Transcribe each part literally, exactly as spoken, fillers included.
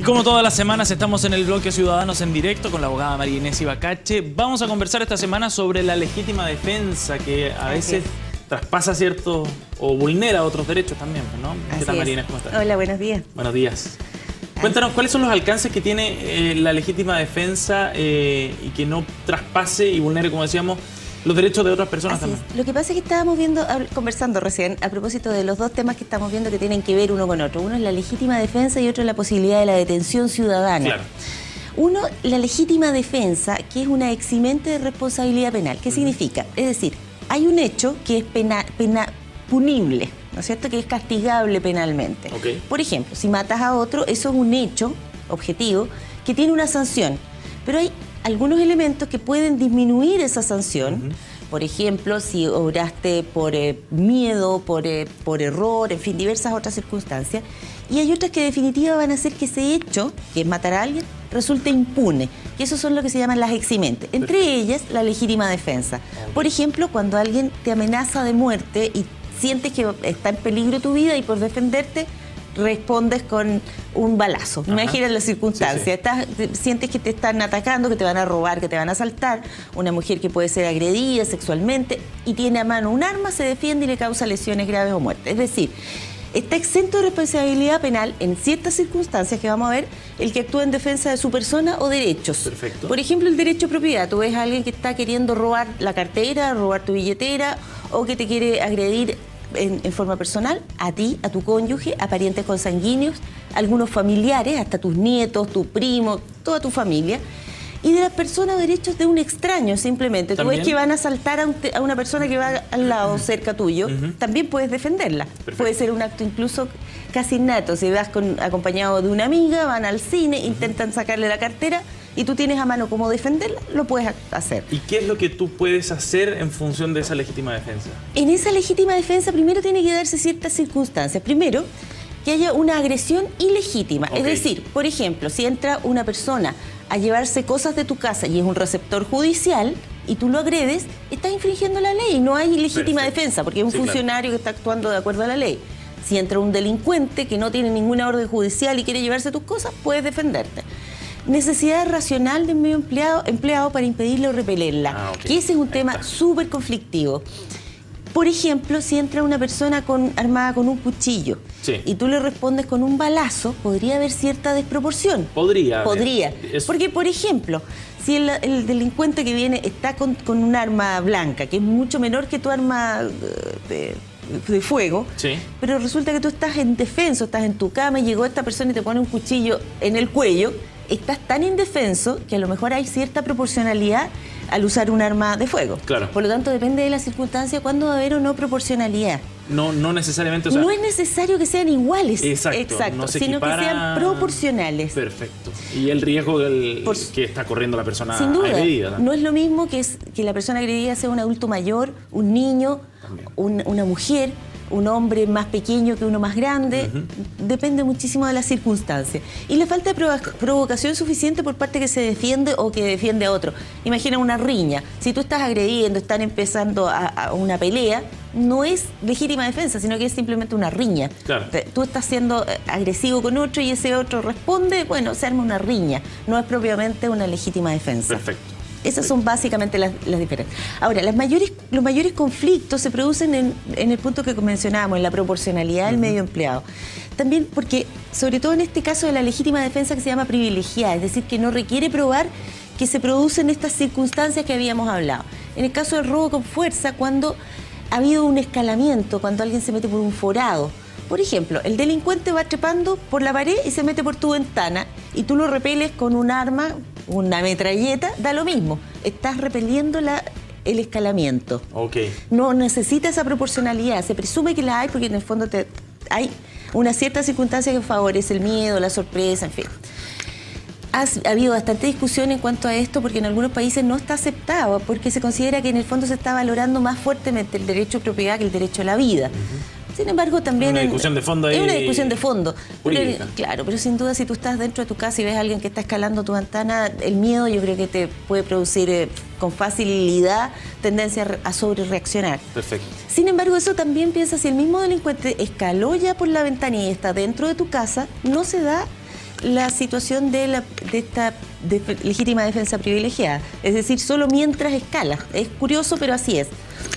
como todas las semanas estamos en el bloque Ciudadanos en Directo con la abogada María Inés Ibacache. Vamos a conversar esta semana sobre la legítima defensa que a veces traspasa ciertos o vulnera otros derechos también, ¿no? ¿Qué tal, María Inés? ¿Cómo estás? Hola, buenos días. Buenos días. Cuéntanos, ¿cuáles son los alcances que tiene eh, la legítima defensa eh, y que no traspase y vulnere, como decíamos, los derechos de otras personas Así también? Es. Lo que pasa es que estábamos viendo, conversando recién, a propósito de los dos temas que estamos viendo que tienen que ver uno con otro. Uno es la legítima defensa y otro es la posibilidad de la detención ciudadana. Claro. Uno, la legítima defensa, que es una eximente de responsabilidad penal. ¿Qué uh-huh. significa? Es decir, hay un hecho que es pena, pena, punible, ¿no es cierto?, que es castigable penalmente. Okay. Por ejemplo, si matas a otro, eso es un hecho objetivo que tiene una sanción. Pero hay algunos elementos que pueden disminuir esa sanción. Uh-huh. Por ejemplo, si obraste por eh, miedo, por, eh, por error, en fin, diversas otras circunstancias. Y hay otras que en definitiva van a hacer que ese hecho, que es matar a alguien, resulte impune. Que esos son lo que se llaman las eximentes. Entre Perfecto. ellas, la legítima defensa. Okay. Por ejemplo, cuando alguien te amenaza de muerte y sientes que está en peligro tu vida y por defenderte respondes con un balazo. Imagina la circunstancia. Sí, sí. Estás, sientes que te están atacando, que te van a robar, que te van a asaltar. Una mujer que puede ser agredida sexualmente y tiene a mano un arma, se defiende y le causa lesiones graves o muerte. Es decir, está exento de responsabilidad penal en ciertas circunstancias que vamos a ver el que actúa en defensa de su persona o derechos. Perfecto. Por ejemplo, el derecho a propiedad. Tú ves a alguien que está queriendo robar la cartera, robar tu billetera o que te quiere agredir En, en forma personal, a ti, a tu cónyuge, a parientes consanguíneos, algunos familiares, hasta tus nietos, tu primo, toda tu familia, y de las personas o derechos de un extraño, simplemente. ¿También? Tú ves que van a asaltar a, un, a una persona que va al lado, cerca tuyo, uh-huh. también puedes defenderla. Perfecto. Puede ser un acto incluso casi innato. Si vas con, acompañado de una amiga, van al cine, uh-huh. intentan sacarle la cartera, y tú tienes a mano cómo defenderla, lo puedes hacer. ¿Y qué es lo que tú puedes hacer en función de esa legítima defensa? En esa legítima defensa primero tiene que darse ciertas circunstancias. Primero, que haya una agresión ilegítima. Okay. Es decir, por ejemplo, si entra una persona a llevarse cosas de tu casa y es un receptor judicial y tú lo agredes, estás infringiendo la ley. No hay legítima Perfecto. defensa porque es un sí, funcionario claro. que está actuando de acuerdo a la ley. Si entra un delincuente que no tiene ninguna orden judicial y quiere llevarse tus cosas, puedes defenderte. Necesidad racional del medio empleado, empleado para impedirla o repelerla, ah, okay. que ese es un Ahí tema súper conflictivo. Por ejemplo, si entra una persona con, armada con un cuchillo sí. y tú le respondes con un balazo, podría haber cierta desproporción. Podría. Podría. Es... Porque, por ejemplo, si el, el delincuente que viene está con, con un arma blanca, que es mucho menor que tu arma de, de fuego, sí. pero resulta que tú estás indefenso, estás en tu cama y llegó esta persona y te pone un cuchillo en el cuello, estás tan indefenso que a lo mejor hay cierta proporcionalidad al usar un arma de fuego. Claro. Por lo tanto, depende de la circunstancia cuándo va a haber o no proporcionalidad. No, no necesariamente... O sea, no es necesario que sean iguales, exacto, exacto no se sino equipara... que sean proporcionales. Perfecto. Y el riesgo del, Por... que está corriendo la persona Sin duda, agredida. No es lo mismo que, es, que la persona agredida sea un adulto mayor, un niño, un, una mujer, un hombre más pequeño que uno más grande, uh-huh. depende muchísimo de las circunstancias. Y la falta de provo- provocación suficiente por parte que se defiende o que defiende a otro. Imagina una riña. Si tú estás agrediendo, están empezando a, a una pelea, no es legítima defensa, sino que es simplemente una riña. Claro. Tú estás siendo agresivo con otro y ese otro responde, bueno, se arma una riña. No es propiamente una legítima defensa. Perfecto. Esas son básicamente las, las diferencias. Ahora, las mayores, los mayores conflictos se producen en, en el punto que mencionábamos, en la proporcionalidad del uh-huh. medio empleado. También porque, sobre todo en este caso de la legítima defensa que se llama privilegiada, es decir, que no requiere probar que se producen estas circunstancias que habíamos hablado. En el caso del robo con fuerza, cuando ha habido un escalamiento, cuando alguien se mete por un forado. Por ejemplo, el delincuente va trepando por la pared y se mete por tu ventana y tú lo repeles con un arma, una metralleta, da lo mismo. Estás repeliendo la, el escalamiento. Okay. No necesita esa proporcionalidad. Se presume que la hay porque en el fondo te, hay una cierta circunstancia que favorece el miedo, la sorpresa, en fin. Ha, ha habido bastante discusión en cuanto a esto porque en algunos países no está aceptado porque se considera que en el fondo se está valorando más fuertemente el derecho a propiedad que el derecho a la vida. Uh-huh. Sin embargo, también... Una discusión de fondo ahí. Es una discusión de fondo. Pero, claro, pero sin duda si tú estás dentro de tu casa y ves a alguien que está escalando tu ventana, el miedo yo creo que te puede producir eh, con facilidad tendencia a sobrereaccionar. Perfecto. Sin embargo, eso también piensa, si el mismo delincuente escaló ya por la ventana y está dentro de tu casa, no se da la situación de, la, de esta de legítima defensa privilegiada. Es decir, solo mientras escala. Es curioso, pero así es.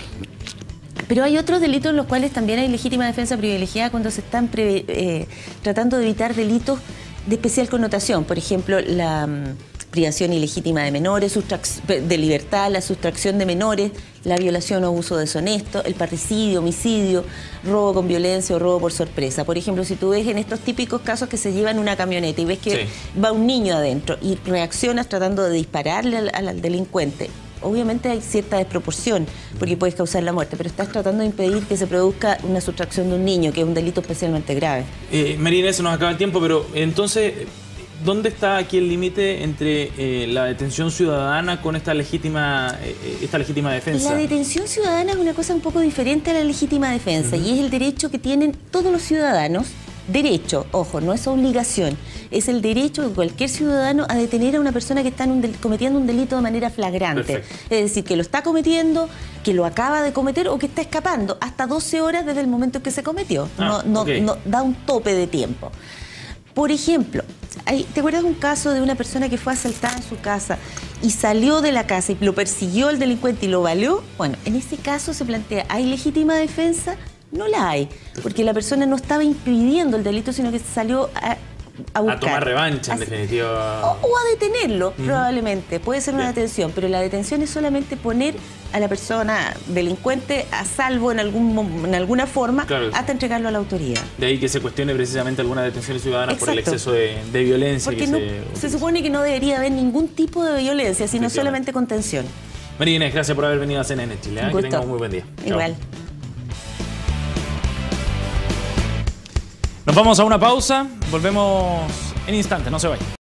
Pero hay otros delitos en los cuales también hay legítima defensa privilegiada cuando se están pre, eh, tratando de evitar delitos de especial connotación. Por ejemplo, la um, privación ilegítima de menores, de libertad, la sustracción de menores, la violación o abuso deshonesto, el parricidio, homicidio, robo con violencia o robo por sorpresa. Por ejemplo, si tú ves en estos típicos casos que se llevan una camioneta y ves que sí. va un niño adentro y reaccionas tratando de dispararle al, al delincuente, obviamente hay cierta desproporción porque puedes causar la muerte, pero estás tratando de impedir que se produzca una sustracción de un niño, que es un delito especialmente grave. Eh, María Inés, se nos acaba el tiempo, pero entonces, ¿dónde está aquí el límite entre eh, la detención ciudadana con esta legítima, eh, esta legítima defensa? La detención ciudadana es una cosa un poco diferente a la legítima defensa, uh-huh. y es el derecho que tienen todos los ciudadanos. Derecho, ojo, no es obligación, es el derecho de cualquier ciudadano a detener a una persona que está en un del, cometiendo un delito de manera flagrante. Perfecto. Es decir, que lo está cometiendo, que lo acaba de cometer o que está escapando hasta doce horas desde el momento en que se cometió. Ah, no, no, okay. no da un tope de tiempo. Por ejemplo, hay, ¿te acuerdas de un caso de una persona que fue asaltada en su casa y salió de la casa y lo persiguió el delincuente y lo baleó? Bueno, en ese caso se plantea, ¿hay legítima defensa? No la hay, porque la persona no estaba impidiendo el delito, sino que salió a, a buscar. A tomar revancha, en Así, definitiva. O, o a detenerlo, uh-huh. probablemente. Puede ser una Bien. detención, pero la detención es solamente poner a la persona delincuente a salvo en, algún, en alguna forma, claro, hasta entregarlo a la autoridad. De ahí que se cuestione precisamente algunas detenciones ciudadanas Exacto. por el exceso de, de violencia. Porque que no, se, se supone que no debería haber ningún tipo de violencia, sino solamente contención. María Inés, gracias por haber venido a C N N Chile. ¿eh? Que tengas un muy buen día. Igual. Chao. Nos vamos a una pausa, volvemos en instantes, no se vayan.